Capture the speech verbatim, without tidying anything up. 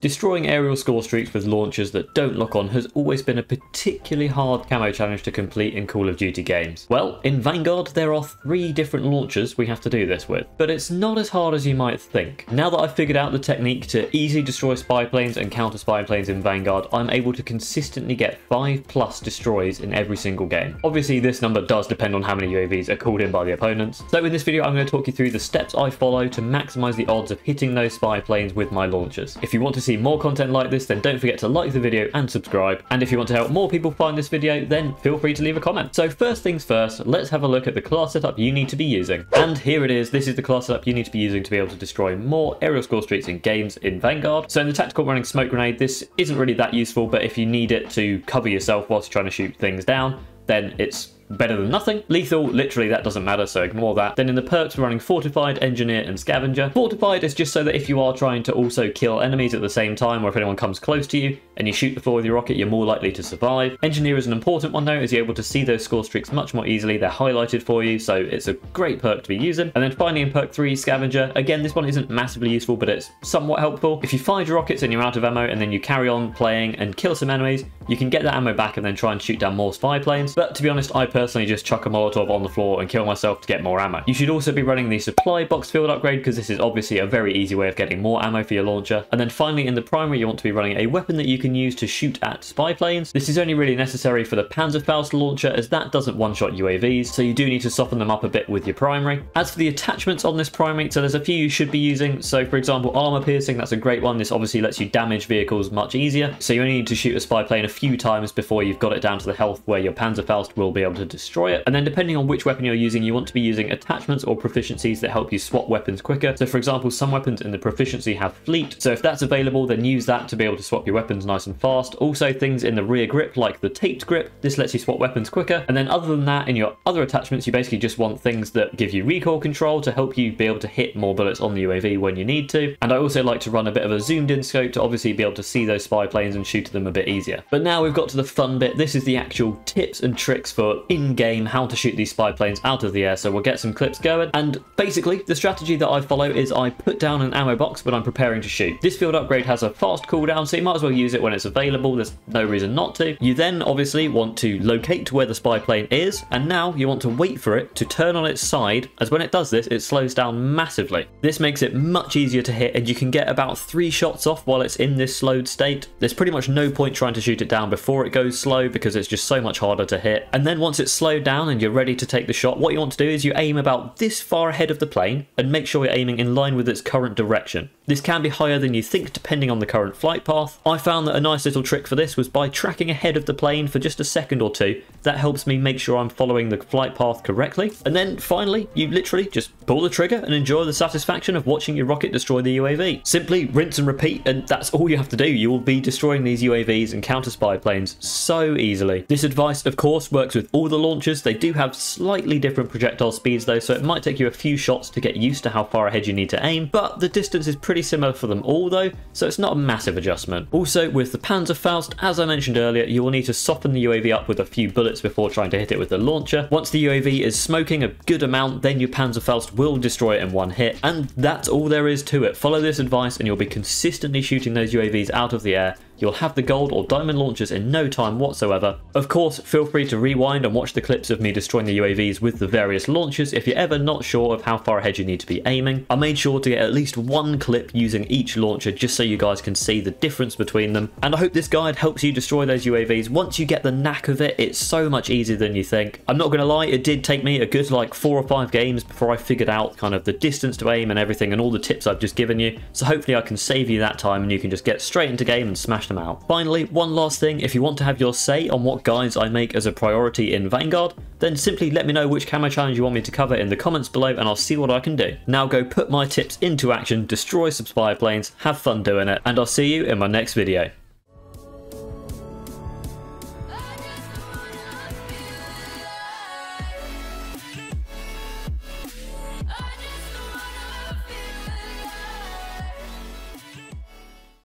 Destroying aerial score streaks with launchers that don't lock on has always been a particularly hard camo challenge to complete in Call of Duty games. Well, in Vanguard there are three different launchers we have to do this with, but it's not as hard as you might think. Now that I've figured out the technique to easily destroy spy planes and counter spy planes in Vanguard, I'm able to consistently get five plus destroys in every single game. Obviously this number does depend on how many U A Vs are called in by the opponents. So in this video I'm going to talk you through the steps I follow to maximise the odds of hitting those spy planes with my launchers. If you want to see more content like this, then don't forget to like the video and subscribe. And if you want to help more people find this video, then feel free to leave a comment. So first things first, let's have a look at the class setup you need to be using. And here it is. This is the class setup you need to be using to be able to destroy more aerial score streaks in games in Vanguard. So in the tactical running smoke grenade, this isn't really that useful, but if you need it to cover yourself whilst you're trying to shoot things down, then it's better than nothing. Lethal, literally that doesn't matter, so ignore that. Then in the perks we're running Fortified, Engineer and Scavenger. Fortified is just so that if you are trying to also kill enemies at the same time, or if anyone comes close to you and you shoot the floor with your rocket, you're more likely to survive. Engineer is an important one though, as you're able to see those score streaks much more easily. They're highlighted for you, so it's a great perk to be using. And then finally in perk three, Scavenger. Again, this one isn't massively useful, but it's somewhat helpful. If you find your rockets and you're out of ammo and then you carry on playing and kill some enemies, you can get that ammo back and then try and shoot down more spy planes. But to be honest, I personally just chuck a Molotov on the floor and kill myself to get more ammo. You should also be running the supply box field upgrade, because this is obviously a very easy way of getting more ammo for your launcher. And then finally in the primary you want to be running a weapon that you can use to shoot at spy planes. This is only really necessary for the Panzerfaust launcher, as that doesn't one-shot U A Vs, so you do need to soften them up a bit with your primary. As for the attachments on this primary, so there's a few you should be using. So for example, armor piercing, that's a great one. This obviously lets you damage vehicles much easier, so you only need to shoot a spy plane a few times before you've got it down to the health where your Panzerfaust will be able to destroy it. And then depending on which weapon you're using, you want to be using attachments or proficiencies that help you swap weapons quicker. So for example, some weapons in the proficiency have fleet, so if that's available, then use that to be able to swap your weapons nice and fast. Also things in the rear grip like the taped grip, this lets you swap weapons quicker. And then other than that, in your other attachments, you basically just want things that give you recoil control to help you be able to hit more bullets on the U A V when you need to. And I also like to run a bit of a zoomed in scope to obviously be able to see those spy planes and shoot at them a bit easier. But now we've got to the fun bit. This is the actual tips and tricks for in-game how to shoot these spy planes out of the air, so we'll get some clips going. And basically the strategy that I follow is I put down an ammo box when I'm preparing to shoot. This field upgrade has a fast cooldown, so you might as well use it when it's available. There's no reason not to. You then obviously want to locate where the spy plane is, and now you want to wait for it to turn on its side, as when it does this it slows down massively. This makes it much easier to hit, and you can get about three shots off while it's in this slowed state. There's pretty much no point trying to shoot it down before it goes slow, because it's just so much harder to hit. And then once it's slowed down and you're ready to take the shot, what you want to do is you aim about this far ahead of the plane and make sure you're aiming in line with its current direction. This can be higher than you think depending on the current flight path. I found that a nice little trick for this was by tracking ahead of the plane for just a second or two. That helps me make sure I'm following the flight path correctly. And then finally, you literally just pull the trigger and enjoy the satisfaction of watching your rocket destroy the U A V. Simply rinse and repeat, and that's all you have to do. You will be destroying these U A Vs and counter spy planes so easily. This advice of course works with all the launchers. They do have slightly different projectile speeds though, so it might take you a few shots to get used to how far ahead you need to aim, but the distance is pretty similar for them all though, so it's not a massive adjustment. Also with the Panzerfaust, as I mentioned earlier, you will need to soften the U A V up with a few bullets before trying to hit it with the launcher. Once the U A V is smoking a good amount, then your Panzerfaust will destroy it in one hit, and that's all there is to it. Follow this advice and you'll be consistently shooting those U A Vs out of the air. You'll have the gold or diamond launchers in no time whatsoever. Of course, feel free to rewind and watch the clips of me destroying the U A Vs with the various launchers if you're ever not sure of how far ahead you need to be aiming. I made sure to get at least one clip using each launcher just so you guys can see the difference between them. And I hope this guide helps you destroy those U A Vs. Once you get the knack of it, it's so much easier than you think. I'm not going to lie, it did take me a good like four or five games before I figured out kind of the distance to aim and everything and all the tips I've just given you. So hopefully I can save you that time and you can just get straight into game and smash them out. Finally, one last thing, if you want to have your say on what guides I make as a priority in Vanguard, then simply let me know which camo challenge you want me to cover in the comments below and I'll see what I can do. Now go put my tips into action, destroy some spy planes, have fun doing it, and I'll see you in my next video.